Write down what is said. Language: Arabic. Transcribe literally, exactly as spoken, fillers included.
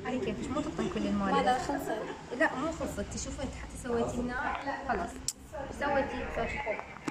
على كيفش، مو تقطن كل المواد. ماذا خلصت؟ لا مو خلصت، تشوفي انت حتى سويتي لنا خلاص. ايش سويتي؟ سويتي فوق